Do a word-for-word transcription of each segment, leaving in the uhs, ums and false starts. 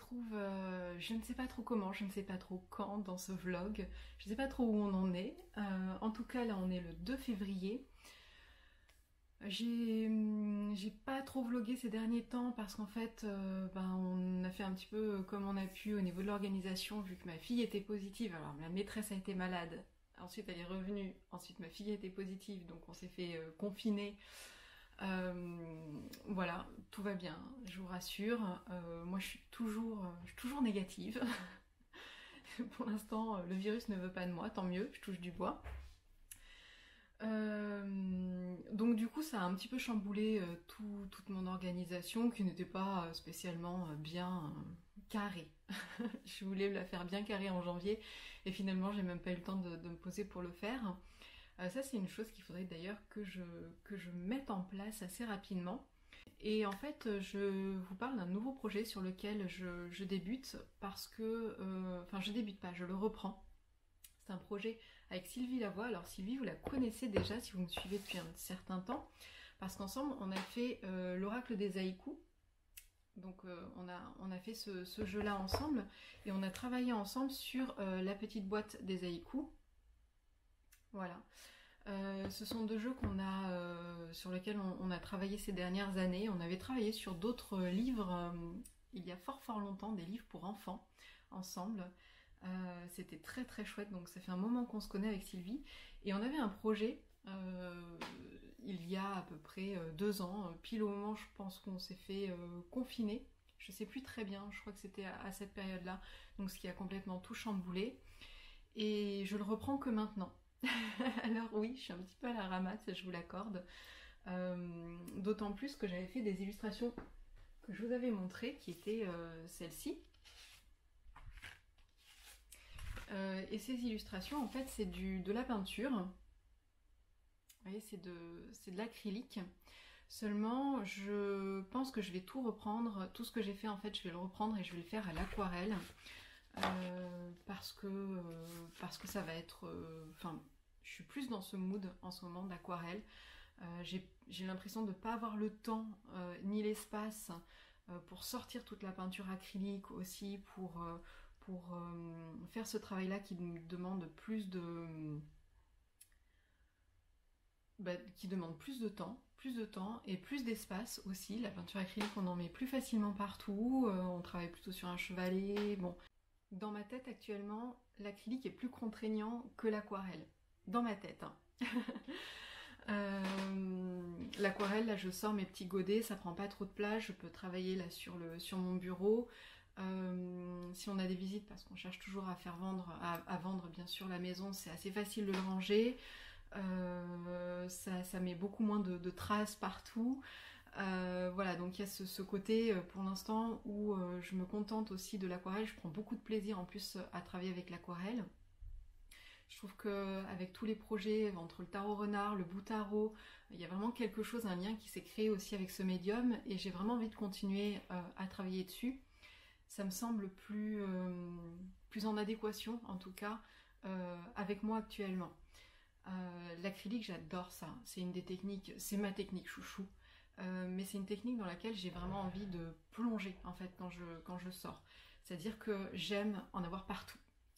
retrouve, euh, je ne sais pas trop comment, je ne sais pas trop quand dans ce vlog, je ne sais pas trop où on en est. Euh, en tout cas là on est le deux février. J'ai j'ai pas trop vlogué ces derniers temps parce qu'en fait euh, ben, on a fait un petit peu comme on a pu au niveau de l'organisation vu que ma fille était positive. Alors la maîtresse a été malade, ensuite elle est revenue, ensuite ma fille était positive donc on s'est fait euh, confiner. Euh, voilà, tout va bien, je vous rassure. Euh, moi je suis toujours, je suis toujours négative. Pour l'instant le virus ne veut pas de moi, tant mieux, je touche du bois. Euh, donc du coup ça a un petit peu chamboulé euh, tout, toute mon organisation qui n'était pas euh, spécialement euh, bien euh, carrée. Je voulais la faire bien carrée en janvier et finalement j'ai même pas eu le temps de, de me poser pour le faire. Euh, ça c'est une chose qu'il faudrait d'ailleurs que je, que je mette en place assez rapidement. Et en fait je vous parle d'un nouveau projet sur lequel je, je débute parce que... euh, Enfin je débute pas, je le reprends. C'est un projet avec Sylvie Lavoie. Alors Sylvie, vous la connaissez déjà si vous me suivez depuis un certain temps, parce qu'ensemble on a fait euh, l'oracle des haïkus. Donc euh, on, a, on a fait ce, ce jeu-là ensemble, et on a travaillé ensemble sur euh, la petite boîte des haïkus. Voilà. Euh, ce sont deux jeux qu'on a, euh, sur lesquels on, on a travaillé ces dernières années. On avait travaillé sur d'autres livres euh, il y a fort fort longtemps, des livres pour enfants, ensemble. Euh, c'était très très chouette, donc ça fait un moment qu'on se connaît avec Sylvie. Et on avait un projet, euh, il y a à peu près euh, deux ans, euh, pile au moment je pense qu'on s'est fait euh, confiner. Je sais plus très bien, je crois que c'était à, à cette période-là, donc ce qui a complètement tout chamboulé. Et je le reprends que maintenant. Alors oui, je suis un petit peu à la ramasse, je vous l'accorde. Euh, D'autant plus que j'avais fait des illustrations que je vous avais montrées, qui étaient euh, celles-ci. Euh, et ces illustrations, en fait, c'est de la peinture. Vous voyez, c'est de, c'est de l'acrylique. Seulement, je pense que je vais tout reprendre. Tout ce que j'ai fait, en fait, je vais le reprendre et je vais le faire à l'aquarelle. Euh, parce que euh, parce que ça va être... Enfin, euh, je suis plus dans ce mood en ce moment d'aquarelle. Euh, j'ai l'impression de ne pas avoir le temps euh, ni l'espace euh, pour sortir toute la peinture acrylique aussi, pour... Euh, pour euh, faire ce travail-là qui me demande plus de... Bah, qui demande plus de temps, plus de temps et plus d'espace aussi. La peinture acrylique, on en met plus facilement partout, euh, on travaille plutôt sur un chevalet, bon. Dans ma tête actuellement, l'acrylique est plus contraignant que l'aquarelle. Dans ma tête, hein. euh, L'aquarelle, là je sors mes petits godets, ça prend pas trop de place, je peux travailler là sur, le, sur mon bureau. Euh, si on a des visites, parce qu'on cherche toujours à faire vendre, à, à vendre bien sûr la maison, c'est assez facile de le ranger. Euh, ça, ça met beaucoup moins de, de traces partout. Euh, voilà, donc il y a ce, ce côté pour l'instant où euh, je me contente aussi de l'aquarelle. Je prends beaucoup de plaisir en plus à travailler avec l'aquarelle. Je trouve qu'avec tous les projets, entre le tarot renard, le bout tarot, il y a vraiment quelque chose, un lien qui s'est créé aussi avec ce médium, et j'ai vraiment envie de continuer euh, à travailler dessus. Ça me semble plus, euh, plus en adéquation, en tout cas, euh, avec moi actuellement. Euh, L'acrylique, j'adore ça. C'est une des techniques, c'est ma technique chouchou. Euh, mais c'est une technique dans laquelle j'ai vraiment envie de plonger, en fait, quand je, quand je sors. C'est-à-dire que j'aime en avoir partout.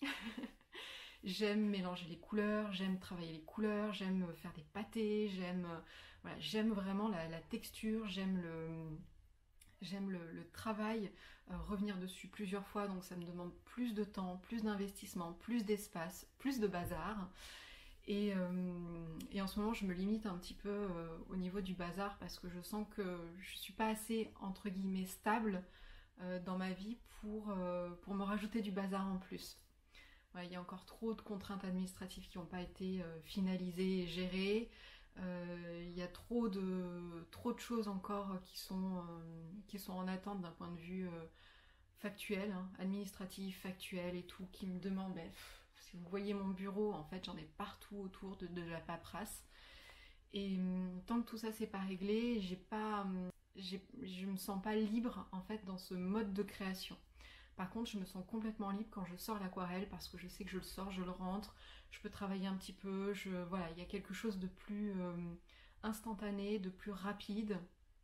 J'aime mélanger les couleurs, j'aime travailler les couleurs, j'aime faire des pâtés, j'aime voilà, j'aime vraiment la, la texture, j'aime le... J'aime le, le travail, euh, revenir dessus plusieurs fois, donc ça me demande plus de temps, plus d'investissement, plus d'espace, plus de bazar. Et, euh, et en ce moment, je me limite un petit peu euh, au niveau du bazar parce que je sens que je suis pas assez, entre guillemets, stable euh, dans ma vie pour, euh, pour me rajouter du bazar en plus. Ouais, il y a encore trop de contraintes administratives qui n'ont pas été euh, finalisées et gérées. Euh, il y a trop de, trop de choses encore qui sont, euh, qui sont en attente d'un point de vue euh, factuel, hein, administratif, factuel et tout, qui me demandent, ben, pff, si vous voyez mon bureau, en fait j'en ai partout autour de, de la paperasse. Et hum, tant que tout ça c'est pas réglé, j'ai pas, hum, j'ai, je me sens pas libre en fait dans ce mode de création. Par contre, je me sens complètement libre quand je sors l'aquarelle parce que je sais que je le sors, je le rentre, je peux travailler un petit peu, je, voilà, il y a quelque chose de plus euh, instantané, de plus rapide.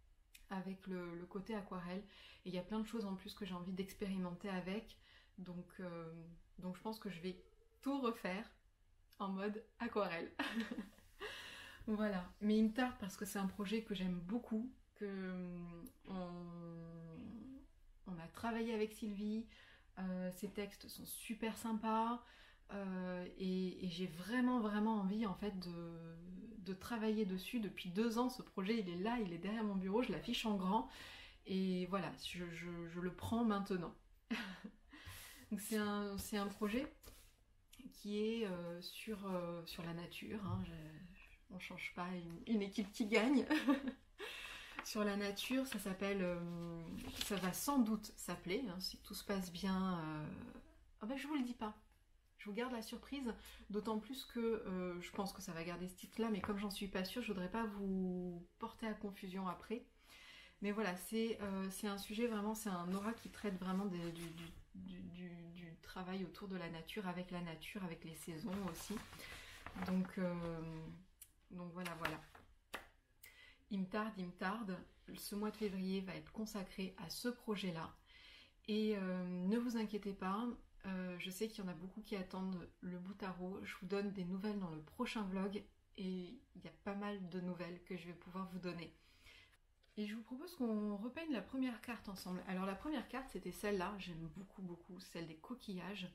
avec le, le côté aquarelle. Et il y a plein de choses en plus que j'ai envie d'expérimenter avec. Donc, euh, donc je pense que je vais tout refaire en mode aquarelle. Voilà. Mais il me tarde parce que c'est un projet que j'aime beaucoup, que on, on a travaillé avec Sylvie. Euh, ses textes sont super sympas. Euh, et, et j'ai vraiment vraiment envie en fait de, de travailler dessus. Depuis deux ans, ce projet il est là, il est derrière mon bureau, je l'affiche en grand et voilà, je, je, je le prends maintenant. Donc c'est un, c'est un projet qui est euh, sur, euh, sur la nature, hein. Je, on change pas une, une équipe qui gagne. Sur la nature, ça s'appelle, euh, ça va sans doute s'appeler, hein, si tout se passe bien. Euh... Ah ben je vous le dis pas. Je vous garde la surprise, d'autant plus que euh, je pense que ça va garder ce titre-là, mais comme j'en suis pas sûre, je voudrais pas vous porter à confusion après. Mais voilà, c'est euh, c'est un sujet vraiment, c'est un aura qui traite vraiment des, du, du, du, du travail autour de la nature, avec la nature, avec les saisons aussi. Donc, euh, donc voilà, voilà. Il me tarde, il me tarde. Ce mois de février va être consacré à ce projet-là. Et euh, ne vous inquiétez pas, Euh, je sais qu'il y en a beaucoup qui attendent le bout tarot. Je vous donne des nouvelles dans le prochain vlog et il y a pas mal de nouvelles que je vais pouvoir vous donner. Et je vous propose qu'on repeigne la première carte ensemble. Alors la première carte c'était celle-là, j'aime beaucoup beaucoup, celle des coquillages.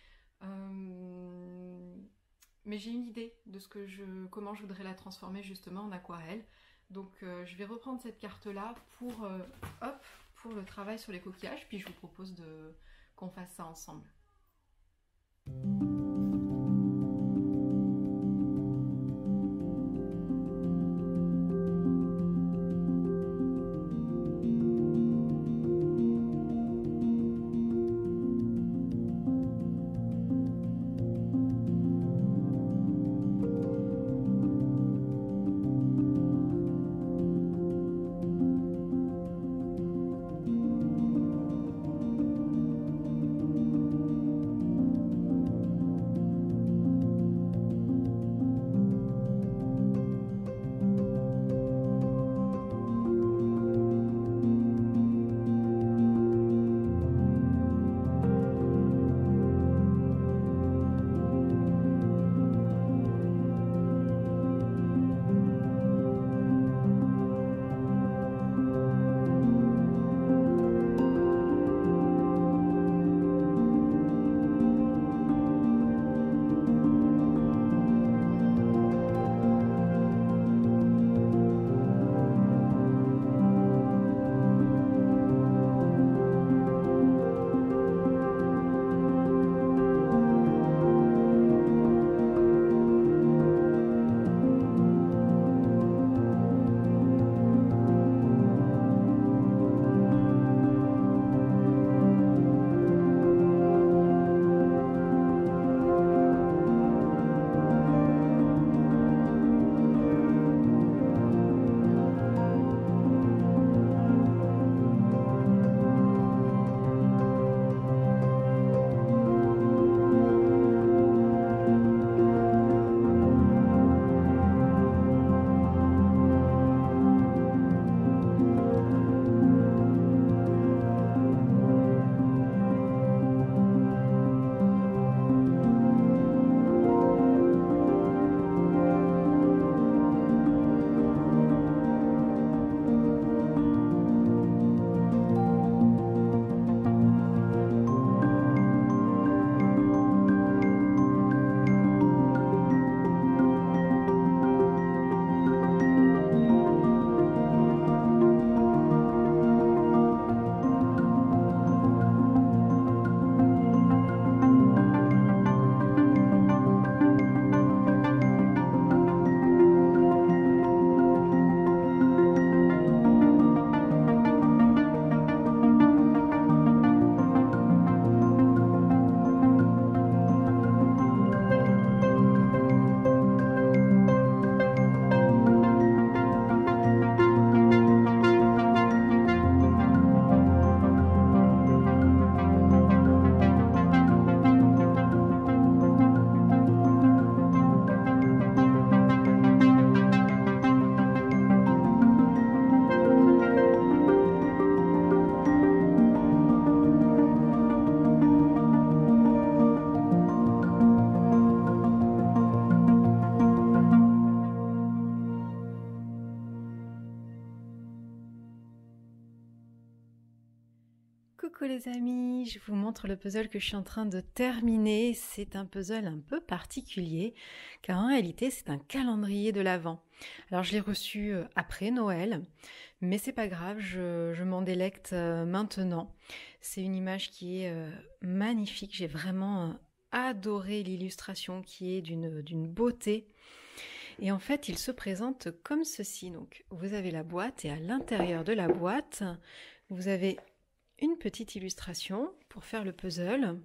Euh... Mais j'ai une idée de ce que je, comment je voudrais la transformer justement en aquarelle. Donc euh, je vais reprendre cette carte-là pour, euh, hop, pour le travail sur les coquillages, puis je vous propose de qu'on fasse ça ensemble. les amis, je vous montre le puzzle que je suis en train de terminer. C'est un puzzle un peu particulier car en réalité c'est un calendrier de l'Avent. Alors je l'ai reçu après Noël, mais c'est pas grave, je, je m'en délecte maintenant. C'est une image qui est magnifique, j'ai vraiment adoré l'illustration qui est d'une d'une beauté. Et en fait, il se présente comme ceci. Donc, vous avez la boîte et à l'intérieur de la boîte, vous avez une petite illustration pour faire le puzzle.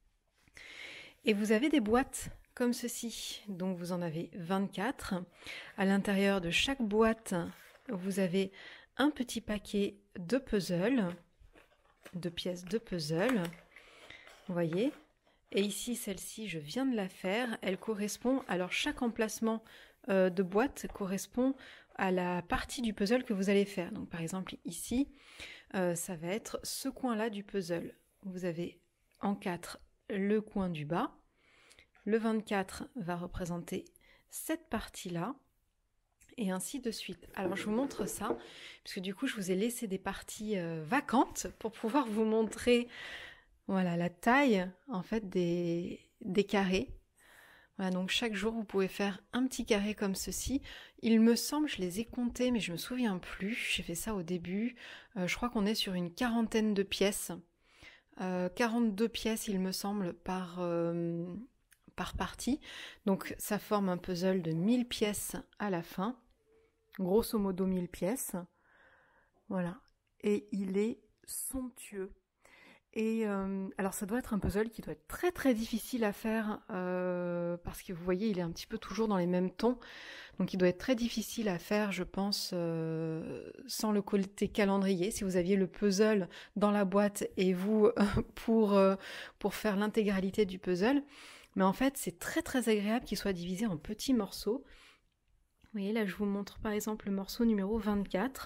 Et vous avez des boîtes comme ceci. Donc, vous en avez vingt-quatre. À l'intérieur de chaque boîte, vous avez un petit paquet de puzzles, de pièces de puzzle. Vous voyez ? Et ici, celle-ci, je viens de la faire. Elle correspond, alors chaque emplacement euh, de boîte correspond à la partie du puzzle que vous allez faire. Donc par exemple, ici, euh, ça va être ce coin-là du puzzle. Vous avez en quatre le coin du bas. Le vingt-quatre va représenter cette partie-là. Et ainsi de suite. Alors je vous montre ça, parce que du coup, je vous ai laissé des parties euh, vacantes pour pouvoir vous montrer... Voilà, la taille en fait des, des carrés. Voilà, donc chaque jour vous pouvez faire un petit carré comme ceci. Il me semble, je les ai comptés, mais je me souviens plus. J'ai fait ça au début. Euh, je crois qu'on est sur une quarantaine de pièces. Euh, quarante-deux pièces, il me semble, par, euh, par partie. Donc ça forme un puzzle de mille pièces à la fin. Grosso modo mille pièces. Voilà. Et il est somptueux. Et euh, alors ça doit être un puzzle qui doit être très très difficile à faire euh, parce que vous voyez il est un petit peu toujours dans les mêmes tons, donc il doit être très difficile à faire je pense euh, sans le côté calendrier. Si vous aviez le puzzle dans la boîte et vous euh, pour, euh, pour faire l'intégralité du puzzle, mais en fait c'est très très agréable qu'il soit divisé en petits morceaux. Vous voyez là je vous montre par exemple le morceau numéro vingt-quatre.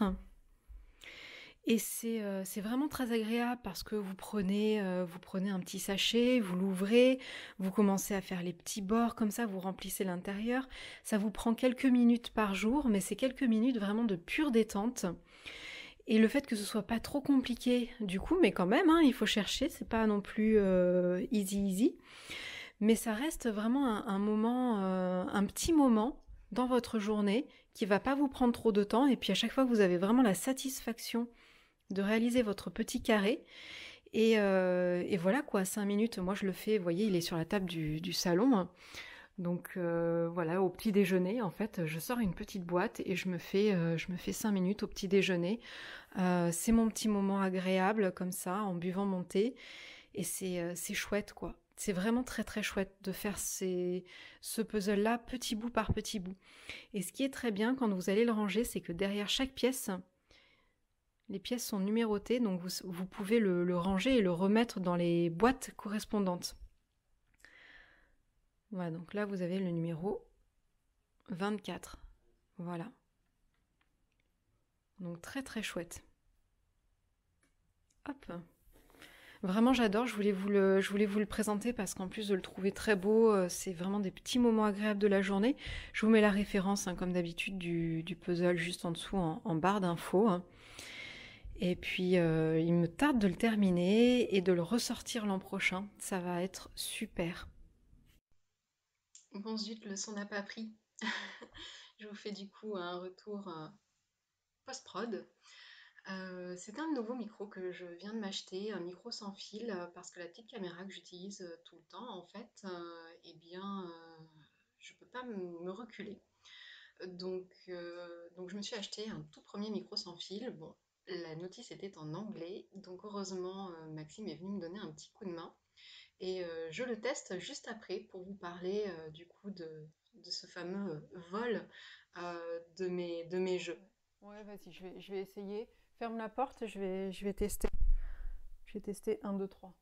Et c'est euh, c'est vraiment très agréable parce que vous prenez, euh, vous prenez un petit sachet, vous l'ouvrez, vous commencez à faire les petits bords comme ça, vous remplissez l'intérieur. Ça vous prend quelques minutes par jour, mais c'est quelques minutes vraiment de pure détente. Et le fait que ce soit pas trop compliqué du coup, mais quand même, hein, il faut chercher, c'est pas non plus euh, easy easy. Mais ça reste vraiment un, un moment, euh, un petit moment dans votre journée qui va pas vous prendre trop de temps. Et puis à chaque fois, vous avez vraiment la satisfaction de réaliser votre petit carré et, euh, et voilà quoi, cinq minutes, moi je le fais, vous voyez il est sur la table du, du salon, hein. Donc euh, voilà, au petit déjeuner en fait, je sors une petite boîte et je me fais, euh, je me fais cinq minutes au petit déjeuner, euh, c'est mon petit moment agréable comme ça, en buvant mon thé et c'est, euh, c'est chouette quoi. C'est vraiment très très chouette de faire ces, ce puzzle-là petit bout par petit bout. Et ce qui est très bien quand vous allez le ranger, c'est que derrière chaque pièce, les pièces sont numérotées, donc vous, vous pouvez le, le ranger et le remettre dans les boîtes correspondantes. Voilà, donc là vous avez le numéro vingt-quatre. Voilà. Donc très très chouette. Hop. Vraiment j'adore, je voulais vous le, je voulais vous le présenter parce qu'en plus de le trouver très beau, c'est vraiment des petits moments agréables de la journée. Je vous mets la référence, hein, comme d'habitude, du, du puzzle juste en dessous, en, en barre d'infos. Hein. Et puis, euh, il me tarde de le terminer et de le ressortir l'an prochain. Ça va être super. Bon zut, le son n'a pas pris. Je vous fais du coup un retour euh, post-prod. Euh, c'est un nouveau micro que je viens de m'acheter, un micro sans fil, euh, parce que la petite caméra que j'utilise euh, tout le temps, en fait, euh, eh bien, euh, je peux pas m- me reculer. Donc, euh, donc je me suis acheté un tout premier micro sans fil. Bon, la notice était en anglais, donc heureusement euh, Maxime est venu me donner un petit coup de main. Et euh, je le teste juste après pour vous parler euh, du coup de, de ce fameux vol euh, de mes, de mes jeux. Ouais, vas-y, je vais, je vais essayer. Ferme la porte, je vais, je vais tester. Je vais tester un, deux, trois.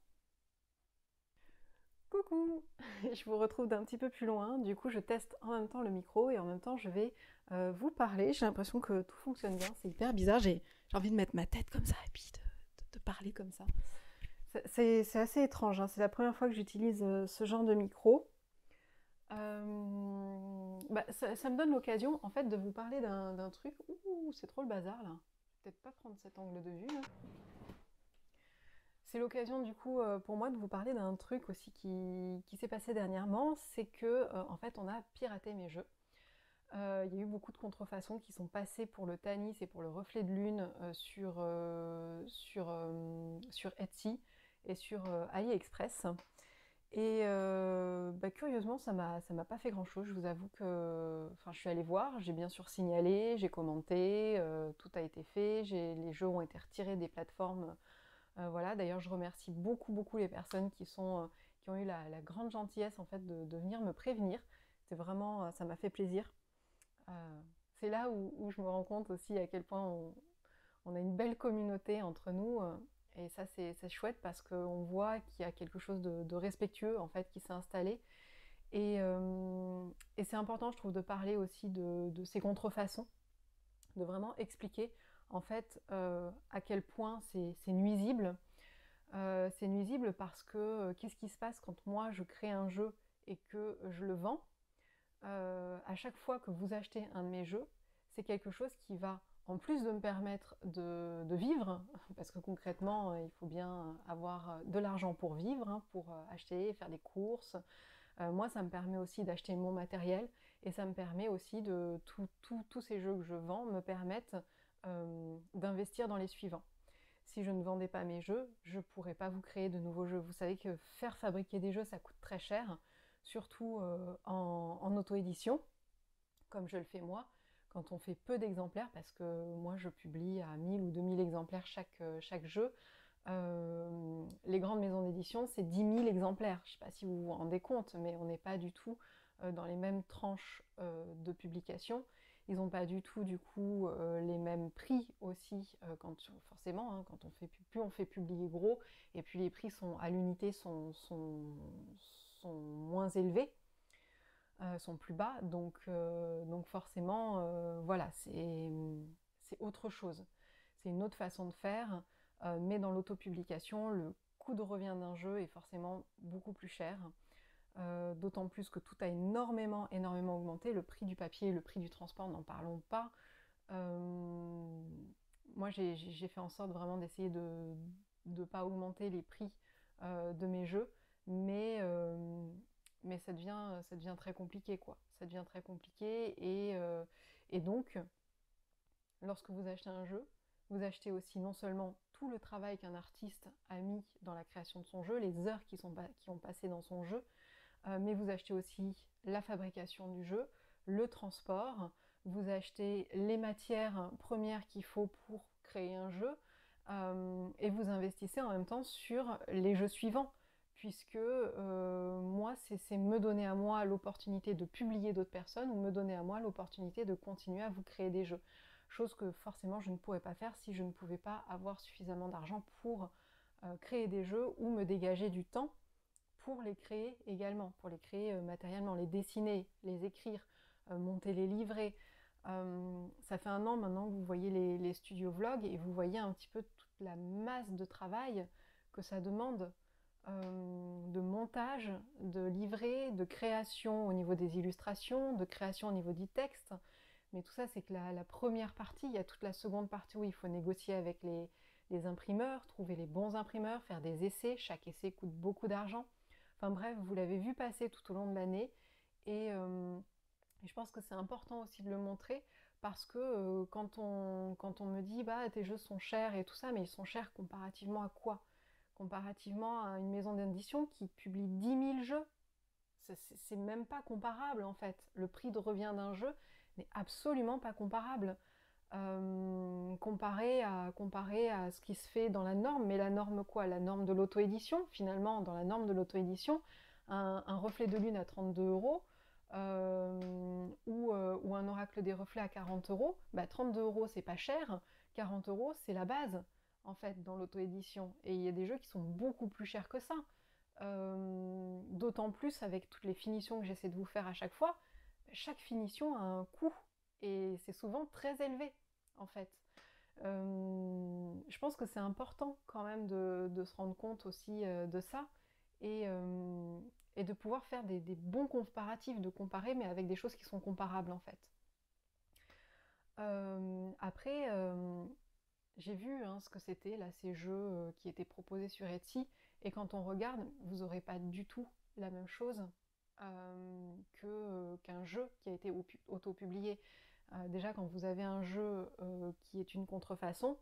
Coucou! Je vous retrouve d'un petit peu plus loin. Du coup, je teste en même temps le micro et en même temps, je vais euh, vous parler. J'ai l'impression que tout fonctionne bien. C'est hyper bizarre. J'ai, j'ai envie de mettre ma tête comme ça et puis de, de, de parler comme ça. C'est, c'est, c'est assez étrange. Hein. C'est la première fois que j'utilise euh, ce genre de micro. Euh, bah, ça, ça me donne l'occasion en fait de vous parler d'un, d'un truc. Ouh, c'est trop le bazar là. Je vais peut-être pas prendre cet angle de vue là. c'est l'occasion du coup euh, pour moi de vous parler d'un truc aussi qui, qui s'est passé dernièrement, c'est que euh, en fait on a piraté mes jeux. Euh, Il y a eu beaucoup de contrefaçons qui sont passées pour le Tanis et pour le Reflet de Lune euh, sur, euh, sur, euh, sur Etsy et sur euh, AliExpress. Et euh, bah, curieusement, ça m'a ça m'a pas fait grand-chose. Je vous avoue que, enfin, je suis allée voir, j'ai bien sûr signalé, j'ai commenté, euh, tout a été fait, j'ai- les jeux ont été retirés des plateformes. Euh, voilà. D'ailleurs, je remercie beaucoup beaucoup les personnes qui sont euh, qui ont eu la, la grande gentillesse en fait de, de venir me prévenir. C'est vraiment, euh, ça m'a fait plaisir. Euh, c'est là où, où je me rends compte aussi à quel point on, on a une belle communauté entre nous. euh, Et ça, c'est c'est chouette parce qu'on voit qu'il y a quelque chose de, de respectueux en fait qui s'est installé. Et, euh, et c'est important, je trouve, de parler aussi de, de ces contrefaçons, de vraiment expliquer en fait euh, à quel point c'est c'est nuisible. Euh, c'est nuisible parce que euh, qu'est-ce qui se passe quand moi je crée un jeu et que je le vends. Euh, à chaque fois que vous achetez un de mes jeux, c'est quelque chose qui va, en plus de me permettre de, de vivre, parce que concrètement, euh, il faut bien avoir euh, de l'argent pour vivre, hein, pour euh, acheter, faire des courses. Euh, moi, ça me permet aussi d'acheter mon matériel et ça me permet aussi de tout- tout- tous ces jeux que je vends me permettent euh, d'investir dans les suivants. Si je ne vendais pas mes jeux, je ne pourrais pas vous créer de nouveaux jeux. Vous savez que faire fabriquer des jeux, ça coûte très cher, surtout euh, en, en auto-édition, comme je le fais moi, quand on fait peu d'exemplaires, parce que moi je publie à mille ou deux mille exemplaires chaque, euh, chaque jeu. Euh, les grandes maisons d'édition, c'est dix mille exemplaires. Je ne sais pas si vous vous rendez compte, mais on n'est pas du tout euh, dans les mêmes tranches euh, de publication. Ils n'ont pas du tout, du coup, euh, les mêmes prix aussi, euh, quand, forcément, hein, quand on fait, plus on fait publier gros, et puis les prix sont, à l'unité sont, sont, sont moins élevés, euh, sont plus bas, donc, euh, donc forcément, euh, voilà, c'est c'est autre chose. C'est une autre façon de faire, euh, mais dans l'autopublication, le coût de revient d'un jeu est forcément beaucoup plus cher. Euh, d'autant plus que tout a énormément, énormément augmenté. Le prix du papier, le prix du transport, n'en parlons pas. Euh, Moi, j'ai j'ai fait en sorte vraiment d'essayer de ne pas augmenter les prix euh, de mes jeux, mais, euh, mais ça devient, ça devient très compliqué, quoi. Ça devient très compliqué, et, euh, et donc, lorsque vous achetez un jeu, vous achetez aussi non seulement tout le travail qu'un artiste a mis dans la création de son jeu, les heures qui, sont, qui ont passé dans son jeu, euh, mais vous achetez aussi la fabrication du jeu, le transport, vous achetez les matières premières qu'il faut pour créer un jeu, euh, et vous investissez en même temps sur les jeux suivants, puisque euh, moi, c'est me donner à moi l'opportunité de publier d'autres personnes ou me donner à moi l'opportunité de continuer à vous créer des jeux. Chose que forcément je ne pourrais pas faire si je ne pouvais pas avoir suffisamment d'argent pour euh, créer des jeux ou me dégager du temps pour les créer également, pour les créer euh, matériellement, les dessiner, les écrire, euh, monter les livrets. Euh, ça fait un an maintenant que vous voyez les, les studios vlog et vous voyez un petit peu toute la masse de travail que ça demande, euh, de montage, de livret, de création au niveau des illustrations, de création au niveau du texte. Mais tout ça, c'est que la, la première partie. Il y a toute la seconde partie où il faut négocier avec les, les imprimeurs, trouver les bons imprimeurs, faire des essais. Chaque essai coûte beaucoup d'argent. Enfin bref, vous l'avez vu passer tout au long de l'année. Et, euh, et je pense que c'est important aussi de le montrer parce que euh, quand, on, quand on me dit bah tes jeux sont chers et tout ça, mais ils sont chers comparativement à quoi? Comparativement à une maison d'édition qui publie dix mille jeux. C'est même pas comparable en fait. Le prix de revient d'un jeu n'est absolument pas comparable. Euh, comparé, à, comparé à ce qui se fait dans la norme. Mais la norme quoi? La norme de l'auto-édition. Finalement, dans la norme de l'auto-édition, un, un reflet de lune à trente-deux euros euh, ou, euh, ou un oracle des reflets à quarante euros, bah, trente-deux euros c'est pas cher, quarante euros c'est la base en fait dans l'auto-édition. Et il y a des jeux qui sont beaucoup plus chers que ça. Euh, d'autant plus avec toutes les finitions que j'essaie de vous faire à chaque fois, chaque finition a un coût et c'est souvent très élevé en fait. Euh, je pense que c'est important quand même de, de se rendre compte aussi euh, de ça et, euh, et de pouvoir faire des, des bons comparatifs, de comparer mais avec des choses qui sont comparables en fait. Euh, après, euh, J'ai vu hein, ce que c'était, là, ces jeux euh, qui étaient proposés sur Etsy, et quand on regarde, vous n'aurez pas du tout la même chose euh, que, euh, qu'un jeu qui a été auto-publié. Euh, déjà, quand vous avez un jeu euh, qui est une contrefaçon,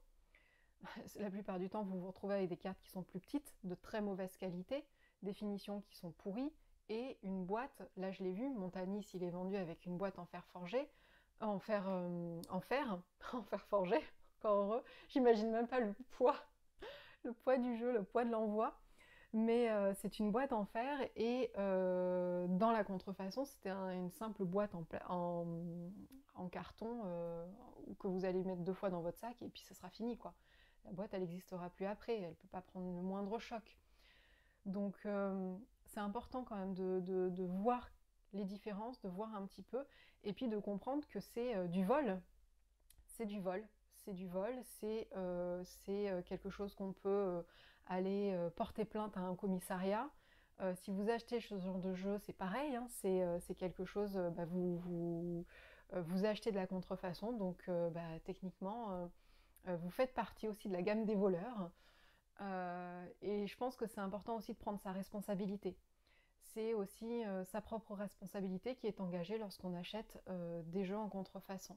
la plupart du temps, vous vous retrouvez avec des cartes qui sont plus petites, de très mauvaise qualité, des finitions qui sont pourries, et une boîte, là je l'ai vu, Montanis il est vendu avec une boîte en fer forgé, en fer, euh, en fer, en fer forgé, encore heureux, j'imagine même pas le poids, le poids du jeu, le poids de l'envoi, mais euh, c'est une boîte en fer, et euh, dans la contrefaçon, c'était un, une simple boîte en, en, en carton euh, que vous allez mettre deux fois dans votre sac, et puis ce sera fini, quoi. La boîte, elle n'existera plus après, elle ne peut pas prendre le moindre choc. Donc euh, c'est important quand même de, de, de voir les différences, de voir un petit peu, et puis de comprendre que c'est euh, du vol. C'est du vol, c'est du vol, c'est euh, euh, quelque chose qu'on peut euh, aller euh, porter plainte à un commissariat. Euh, si vous achetez ce genre de jeu, c'est pareil, hein, c'est euh, quelque chose, euh, bah, vous, vous, euh, vous achetez de la contrefaçon, donc euh, bah, techniquement, euh, euh, vous faites partie aussi de la gamme des voleurs. Euh, et je pense que c'est important aussi de prendre sa responsabilité. C'est aussi euh, sa propre responsabilité qui est engagée lorsqu'on achète euh, des jeux en contrefaçon.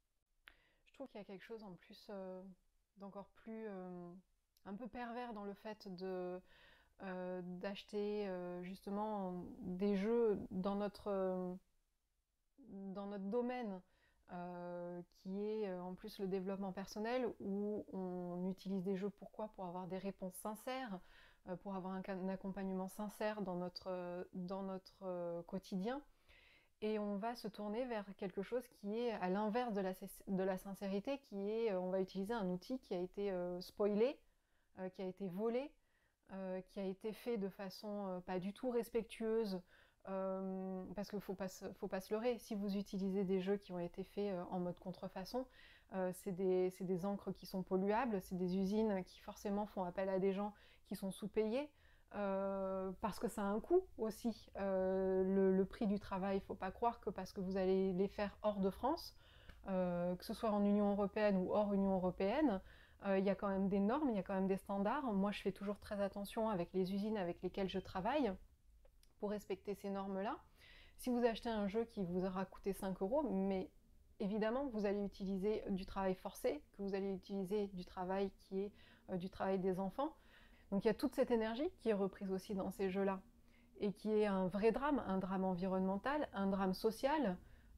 Je trouve qu'il y a quelque chose en plus euh, d'encore plus euh, un peu pervers dans le fait de euh, d'acheter euh, justement des jeux dans notre euh, dans notre domaine euh, qui est euh, en plus le développement personnel, où on utilise des jeux pourquoi pour avoir des réponses sincères, euh, pour avoir un, un accompagnement sincère dans notre, euh, dans notre euh, quotidien, et on va se tourner vers quelque chose qui est à l'inverse de la, de la sincérité, qui est euh, on va utiliser un outil qui a été euh, spoilé, euh, qui a été volé, euh, qui a été fait de façon euh, pas du tout respectueuse, euh, parce qu'il ne faut pas, faut pas se leurrer, si vous utilisez des jeux qui ont été faits euh, en mode contrefaçon, euh, c'est des, des encres qui sont polluables, c'est des usines qui forcément font appel à des gens qui sont sous-payés, euh, parce que ça a un coût aussi, euh, le, le prix du travail. Il ne faut pas croire que parce que vous allez les faire hors de France, euh, que ce soit en Union européenne ou hors Union européenne, il euh, y a quand même des normes, il y a quand même des standards. Moi, je fais toujours très attention avec les usines avec lesquelles je travaille pour respecter ces normes-là. Si vous achetez un jeu qui vous aura coûté cinq euros, mais évidemment, vous allez utiliser du travail forcé, que vous allez utiliser du travail qui est euh, du travail des enfants. Donc il y a toute cette énergie qui est reprise aussi dans ces jeux-là, et qui est un vrai drame, un drame environnemental, un drame social,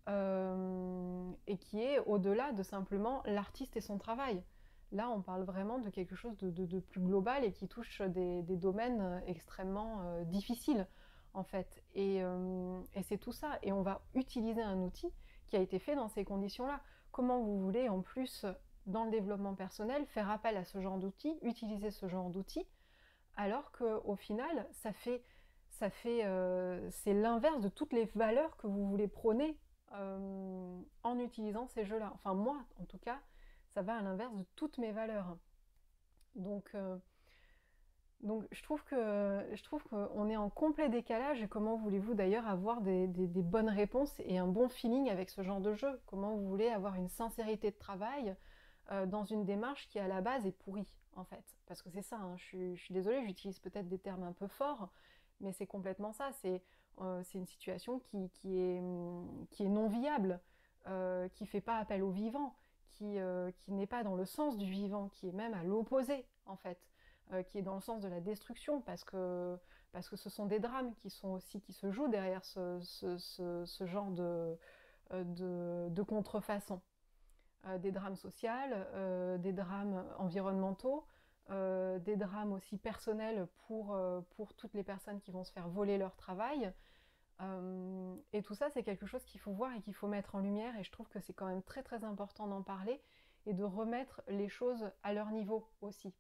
euh, et qui est au-delà de simplement l'artiste et son travail. Là, on parle vraiment de quelque chose de, de, de plus global, et qui touche des, des domaines extrêmement euh, difficiles, en fait. Et, euh, et c'est tout ça. Et on va utiliser un outil qui a été fait dans ces conditions-là. Comment vous voulez, en plus, dans le développement personnel, faire appel à ce genre d'outils, utiliser ce genre d'outils, alors qu'au final, ça fait, ça fait, euh, c'est l'inverse de toutes les valeurs que vous voulez prôner euh, en utilisant ces jeux-là. Enfin, moi, en tout cas, ça va à l'inverse de toutes mes valeurs. Donc, euh, donc je trouve que je trouve qu'on est en complet décalage. Et comment voulez-vous d'ailleurs avoir des, des, des bonnes réponses et un bon feeling avec ce genre de jeu? Comment vous voulez avoir une sincérité de travail euh, dans une démarche qui à la base est pourrie, en fait? Parce que c'est ça, hein, je, suis, je suis désolée, j'utilise peut-être des termes un peu forts, mais c'est complètement ça. C'est euh, une situation qui, qui, est, qui est non viable, euh, qui ne fait pas appel au vivant, qui, euh, qui n'est pas dans le sens du vivant, qui est même à l'opposé, en fait. Euh, qui est dans le sens de la destruction, parce que, parce que ce sont des drames qui sont aussi qui se jouent derrière ce, ce, ce, ce genre de, de, de contrefaçon. Euh, des drames sociaux, euh, des drames environnementaux, euh, des drames aussi personnels pour, euh, pour toutes les personnes qui vont se faire voler leur travail. Euh, et tout ça, c'est quelque chose qu'il faut voir et qu'il faut mettre en lumière, et je trouve que c'est quand même très très important d'en parler et de remettre les choses à leur niveau aussi.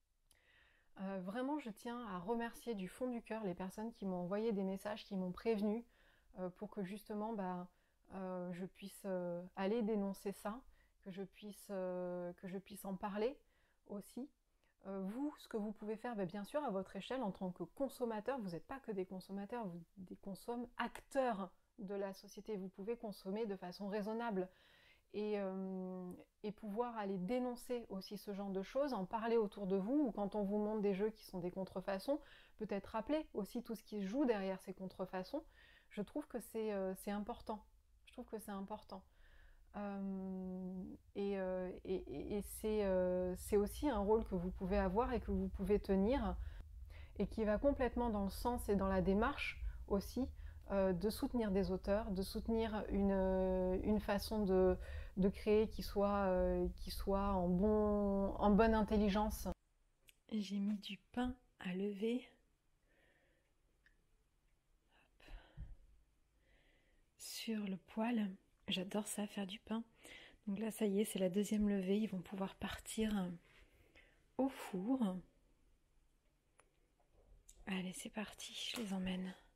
Euh, vraiment, je tiens à remercier du fond du cœur les personnes qui m'ont envoyé des messages, qui m'ont prévenu euh, pour que justement bah, euh, je puisse euh, aller dénoncer ça, que je puisse, euh, que je puisse en parler aussi. Euh, vous, ce que vous pouvez faire, bah, bien sûr, à votre échelle, en tant que consommateur, vous n'êtes pas que des consommateurs, vous des consommateurs acteurs de la société. Vous pouvez consommer de façon raisonnable. et, euh, et pouvoir aller dénoncer aussi ce genre de choses, en parler autour de vous, ou quand on vous montre des jeux qui sont des contrefaçons, peut-être rappeler aussi tout ce qui se joue derrière ces contrefaçons. Je trouve que c'est euh, c'est important. Je trouve que c'est important. Euh, et, euh, et, et c'est euh, c'est aussi un rôle que vous pouvez avoir et que vous pouvez tenir, et qui va complètement dans le sens et dans la démarche aussi euh, de soutenir des auteurs, de soutenir une, euh, une façon de, de créer qui soit, euh, qui soit en, bon, en bonne intelligence. J'ai mis du pain à lever sur le poêle. J'adore ça, faire du pain. Donc là, ça y est, c'est la deuxième levée. Ils vont pouvoir partir au four. Allez, c'est parti, je les emmène.